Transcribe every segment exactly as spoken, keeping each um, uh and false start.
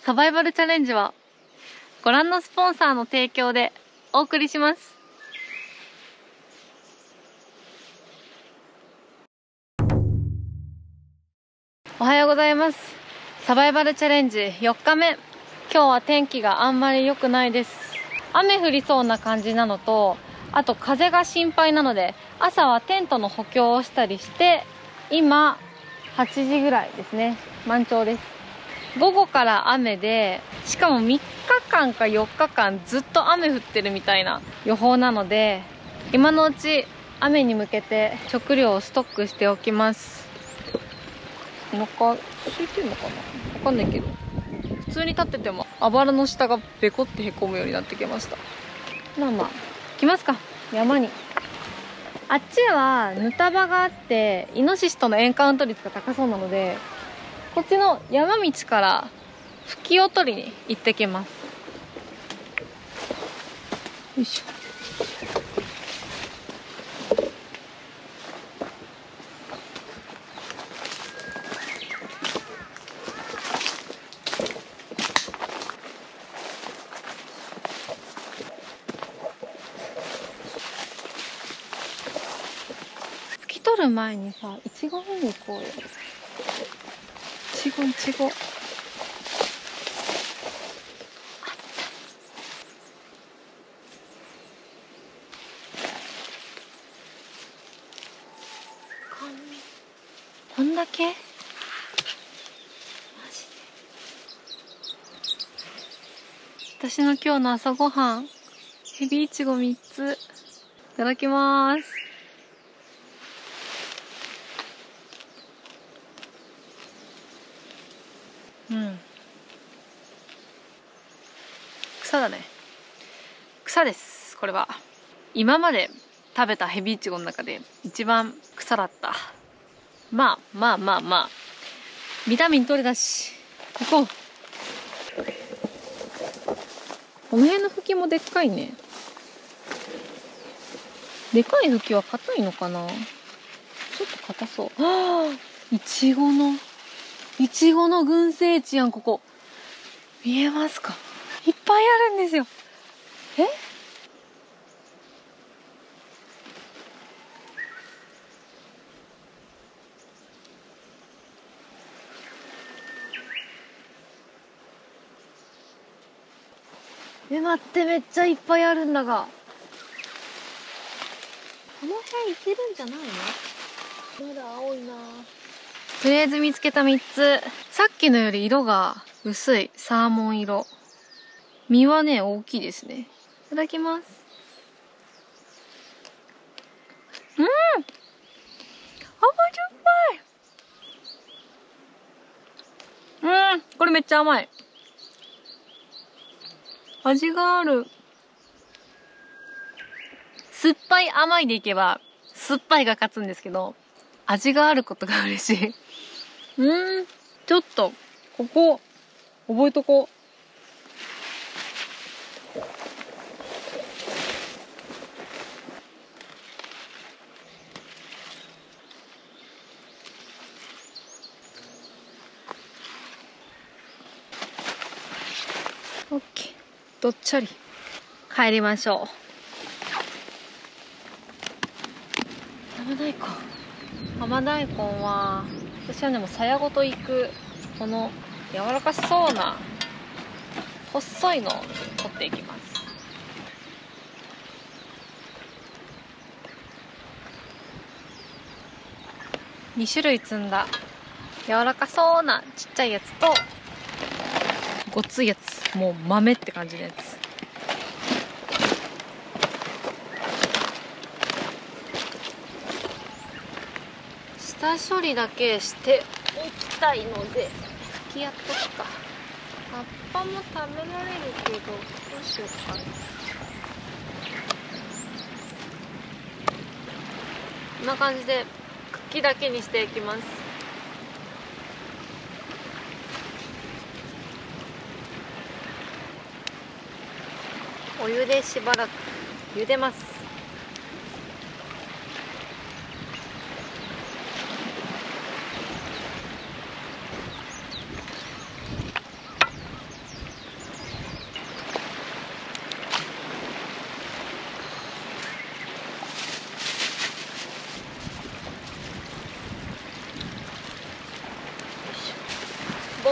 サバイバルチャレンジはご覧のスポンサーの提供でお送りします。おはようございます。サバイバルチャレンジよっかめ。今日は天気があんまり良くないです。雨降りそうな感じなのと、あと風が心配なので、朝はテントの補強をしたりして、今はちじぐらいですね。満潮です。午後から雨で、しかもみっかかんかよっかかんずっと雨降ってるみたいな予報なので、今のうち雨に向けて食料をストックしておきます。お腹空いてんのかな、わかんないけど、普通に立っててもあばらの下がベコってへこむようになってきました。まあまあ来ますか、山に。あっちはぬた場があってイノシシとのエンカウント率が高そうなので、こっちの山道からフキを取りに行ってきます。よいしょ。取る前にさ、いちご見に行こうよ。いちごいちご。あった。こんだけ？マジで？私の今日の朝ごはん、ヘビイチゴみっつ。いただきまーす。うん、草だね。草です。これは今まで食べたヘビイチゴの中で一番草だった。まあまあまあまあビタミン取れたし行こう。この辺の茎もでっかいね。でかい茎は硬いのかな。ちょっと硬そう。はあ、いちごのいちごの群生地やん、ここ。見えますか？いっぱいあるんですよ。え？え、待って、めっちゃいっぱいあるんだが。この辺いけるんじゃないの？まだ青いな。とりあえず見つけたみっつ。さっきのより色が薄いサーモン色。実はね、大きいですね。いただきます。うん、甘じょっぱい。うん、これめっちゃ甘い。味がある。酸っぱい甘いでいけば酸っぱいが勝つんですけど、味があることが嬉しい。うん、ちょっとここ覚えとこう。オッケー、どっちゃり帰りましょう。浜大根、浜大根は私はね、もうさやごといく、この柔らかそうな細いのを取っていきます。に種類積んだ柔らかそうなちっちゃいやつと、ごっついやつ、もう豆って感じのやつ。下処理だけしておきたいので拭きやっとくか。葉っぱも食べられるけど、どうしようかな。こんな感じで茎だけにしていきます。お湯でしばらく茹でます。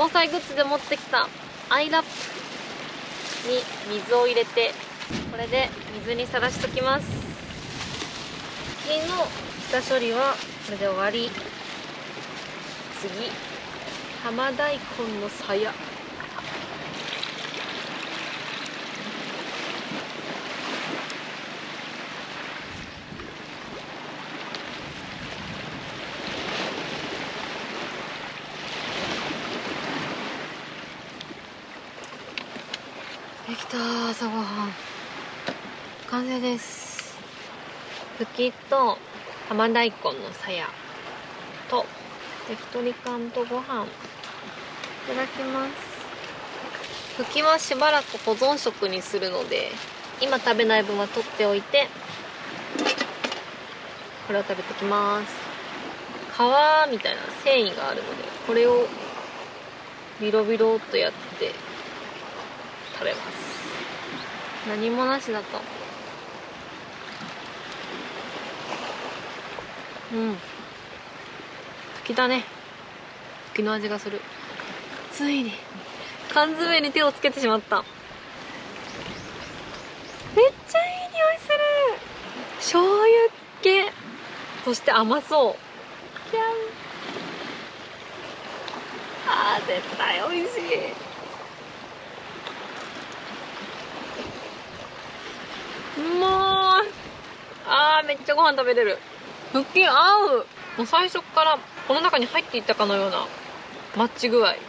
防災グッズで持ってきたアイラップに水を入れて、これで水にさらしときます。次の下処理はこれで終わり。次、浜大根のさや。できたー、朝ごはん完成です。ふきと浜大根のさやと焼き鳥缶とご飯いただきます。ふきはしばらく保存食にするので、今食べない分は取っておいて、これを食べてきます。皮みたいな繊維があるので、これをビロビロっとやって食べます。何もなしだと、うん、ふきだね。ふきの味がする。ついに缶詰に手をつけてしまった。めっちゃいい匂いする。醤油っ気、そして甘そう。じゃん。あー、絶対美味しい。うまーい。あー、めっちゃご飯食べれる。ふき合う。もう最初からこの中に入っていったかのようなマッチ具合。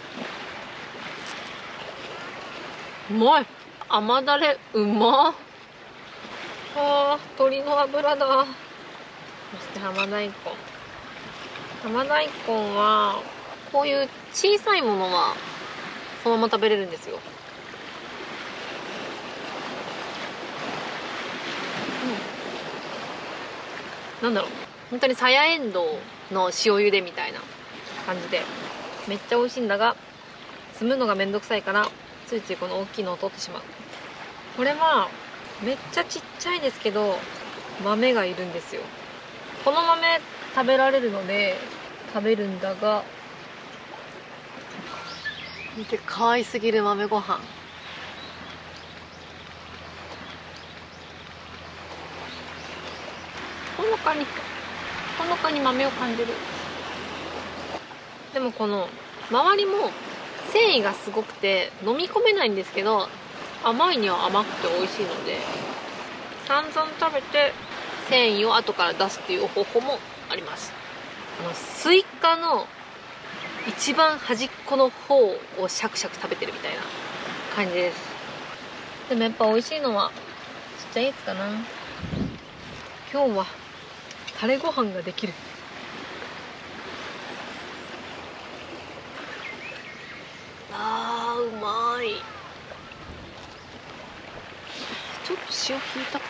うまい。甘だれうまっ。あー、鶏の油だ。そして浜大根。浜大根はこういう小さいものはそのまま食べれるんですよ。うん、なんだろう、本当にさやえんどうの塩茹でみたいな感じでめっちゃ美味しいんだが、積むのがめんどくさいからついついこの大きいのを取ってしまう。これはめっちゃちっちゃいですけど豆がいるんですよ。この豆食べられるので食べるんだが、見て、可愛すぎる豆ご飯。ほのかにほのかに豆を感じる。でもこの周りも繊維がすごくて飲み込めないんですけど、甘いには甘くて美味しいので、散々食べて繊維を後から出すっていう方法もあります。あのスイカの一番端っこの方をシャクシャク食べてるみたいな感じです。でもやっぱ美味しいのはちっちゃいやつかな。今日はタレご飯ができる。あー、うまい。ちょっと塩引いた。い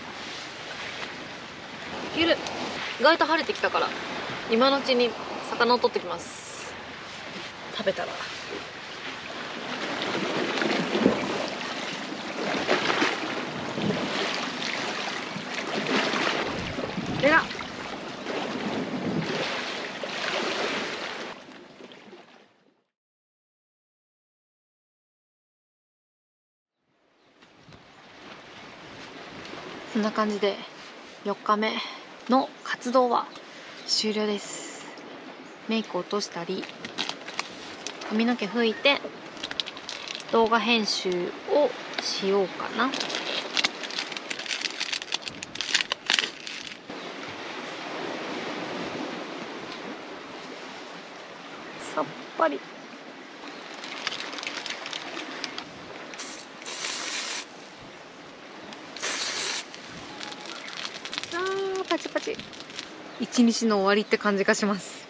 ける。意外と晴れてきたから今のうちに魚を取ってきます。食べたらでらそんな感じでよっかめの活動は終了です。メイク落としたり髪の毛拭いて動画編集をしようかな。さっぱり。あー、パチパチ。一日の終わりって感じがします。